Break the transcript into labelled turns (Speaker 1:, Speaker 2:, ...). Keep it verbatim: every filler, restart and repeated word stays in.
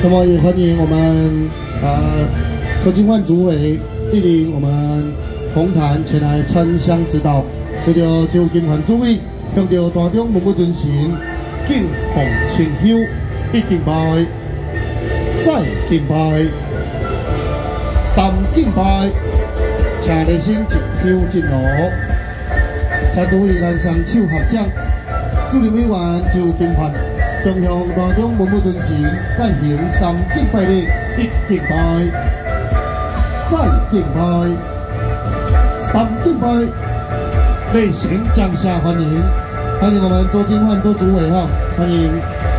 Speaker 1: 那么也欢迎我们呃何金焕主委莅临我们红坛前来参香指导，对着周金焕主委向着大中文武尊神敬奉清香，一敬拜，再敬拜，三敬拜，请热心一香进炉，请主委咱双手合掌，主任委员周金焕。中向大中文武尊神再行三敬拜礼，一敬拜，再敬拜，三敬拜，热情掌声欢迎，欢迎我们周金焕周主委哈，欢迎。